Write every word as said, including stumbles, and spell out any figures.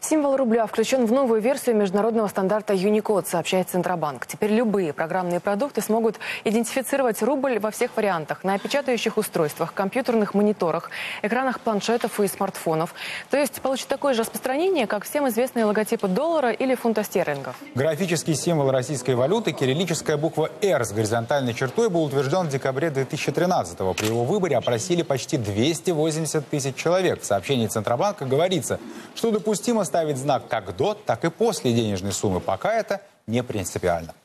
Символ рубля включен в новую версию международного стандарта Unicode, сообщает Центробанк. Теперь любые программные продукты смогут идентифицировать рубль во всех вариантах: на печатающих устройствах, компьютерных мониторах, экранах планшетов и смартфонов. То есть получит такое же распространение, как всем известные логотипы доллара или фунта стерлингов. Графический символ российской валюты, кириллическая буква «Р» с горизонтальной чертой, был утвержден в декабре две тысячи тринадцатого. При его выборе опросили почти двести восемьдесят тысяч человек. В сообщении Центробанка говорится, что допустимо ставить знак как до, так и после денежной суммы. Пока это не принципиально.